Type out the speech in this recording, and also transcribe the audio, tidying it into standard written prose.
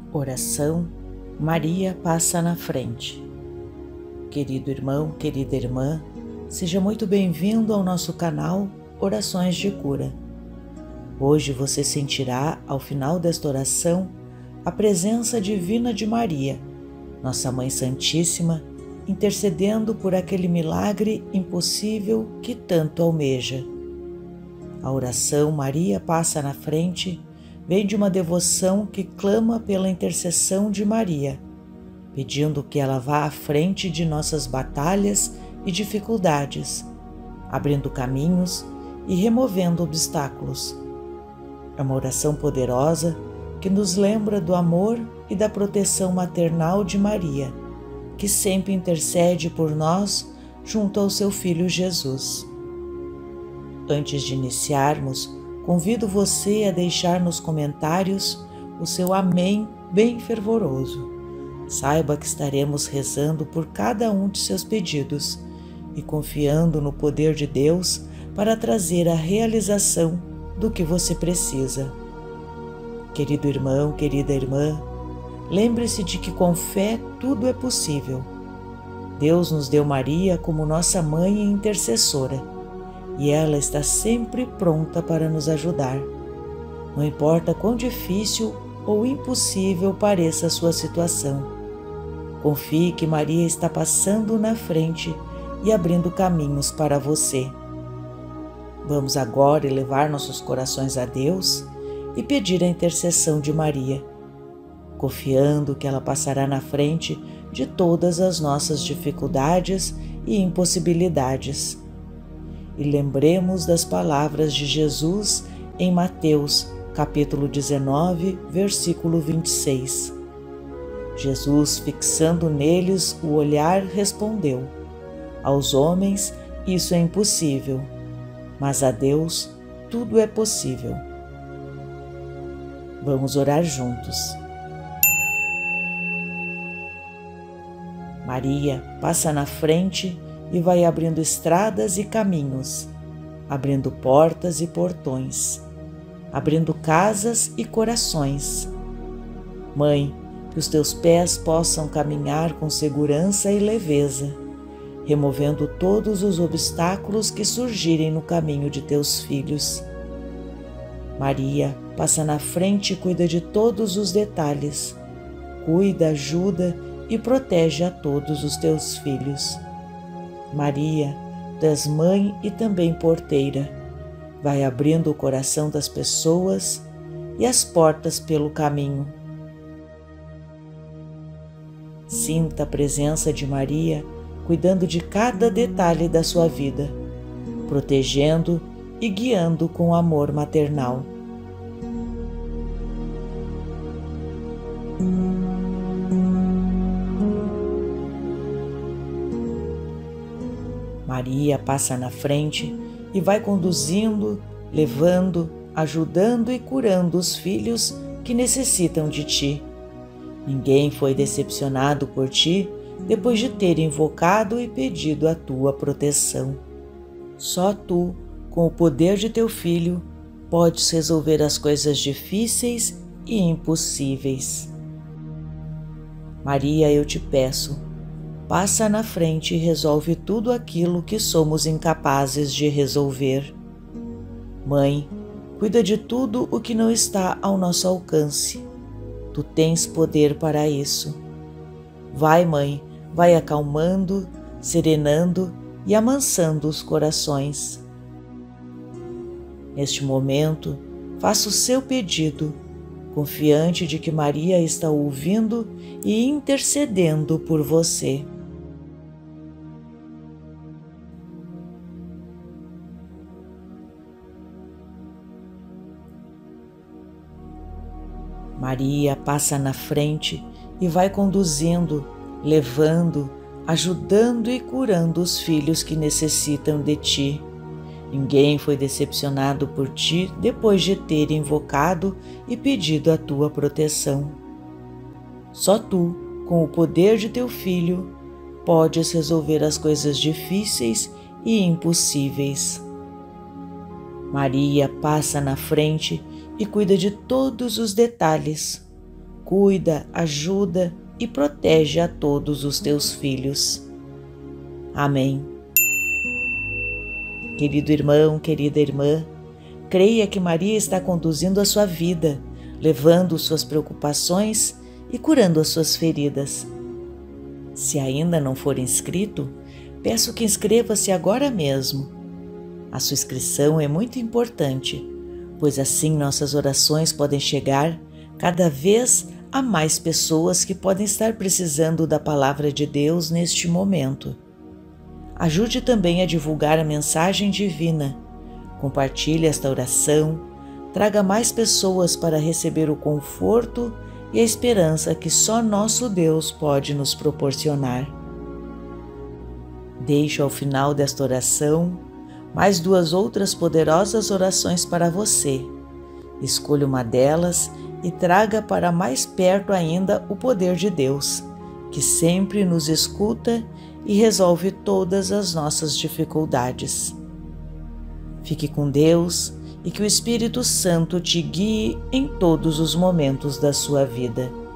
Oração, Maria passa na frente. Querido irmão, querida irmã, seja muito bem-vindo ao nosso canal Orações de Cura. Hoje você sentirá, ao final desta oração, a presença divina de Maria, nossa Mãe Santíssima, intercedendo por aquele milagre impossível que tanto almeja. A oração Maria passa na frente vem de uma devoção que clama pela intercessão de Maria, pedindo que ela vá à frente de nossas batalhas e dificuldades, abrindo caminhos e removendo obstáculos. É uma oração poderosa que nos lembra do amor e da proteção maternal de Maria, que sempre intercede por nós junto ao seu Filho Jesus. Antes de iniciarmos, convido você a deixar nos comentários o seu amém bem fervoroso. Saiba que estaremos rezando por cada um de seus pedidos e confiando no poder de Deus para trazer a realização do que você precisa. Querido irmão, querida irmã, lembre-se de que com fé tudo é possível. Deus nos deu Maria como nossa mãe e intercessora, e ela está sempre pronta para nos ajudar. Não importa quão difícil ou impossível pareça a sua situação. Confie que Maria está passando na frente e abrindo caminhos para você. Vamos agora elevar nossos corações a Deus e pedir a intercessão de Maria, confiando que ela passará na frente de todas as nossas dificuldades e impossibilidades. E lembremos das palavras de Jesus em Mateus, capítulo 19, versículo 26. Jesus, fixando neles o olhar, respondeu: aos homens isso é impossível, mas a Deus tudo é possível. Vamos orar juntos. Maria passa na frente e vai abrindo estradas e caminhos, abrindo portas e portões, abrindo casas e corações. Mãe, que os teus pés possam caminhar com segurança e leveza, removendo todos os obstáculos que surgirem no caminho de teus filhos. Maria, passa na frente e cuida de todos os detalhes. Cuida, ajuda e protege a todos os teus filhos. Maria, tu és mãe e também porteira. Vai abrindo o coração das pessoas e as portas pelo caminho. Sinta a presença de Maria cuidando de cada detalhe da sua vida, protegendo e guiando com amor maternal. Maria passa na frente e vai conduzindo, levando, ajudando e curando os filhos que necessitam de ti. Ninguém foi decepcionado por ti depois de ter invocado e pedido a tua proteção. Só tu, com o poder de teu Filho, podes resolver as coisas difíceis e impossíveis. Maria, eu te peço, passa na frente e resolve tudo aquilo que somos incapazes de resolver. Mãe, cuida de tudo o que não está ao nosso alcance. Tu tens poder para isso. Vai, Mãe, vai acalmando, serenando e amansando os corações. Neste momento, faça o seu pedido, confiante de que Maria está ouvindo e intercedendo por você. Maria passa na frente e vai conduzindo, levando, ajudando e curando os filhos que necessitam de ti. Ninguém foi decepcionado por ti depois de ter invocado e pedido a tua proteção. Só tu, com o poder de teu Filho, podes resolver as coisas difíceis e impossíveis. Maria passa na frente e cuida de todos os detalhes. cuida, ajuda e protege a todos os teus filhos. Amém. Querido irmão, querida irmã, creia que Maria está conduzindo a sua vida, levando suas preocupações e curando as suas feridas. Se ainda não for inscrito, peço que inscreva-se agora mesmo. A sua inscrição é muito importante, pois assim nossas orações podem chegar cada vez a mais pessoas que podem estar precisando da palavra de Deus neste momento. Ajude também a divulgar a mensagem divina. Compartilhe esta oração, traga mais pessoas para receber o conforto e a esperança que só nosso Deus pode nos proporcionar. Deixo ao final desta oração mais 2 outras poderosas orações para você. Escolha uma delas e traga para mais perto ainda o poder de Deus, que sempre nos escuta e resolve todas as nossas dificuldades. Fique com Deus e que o Espírito Santo te guie em todos os momentos da sua vida.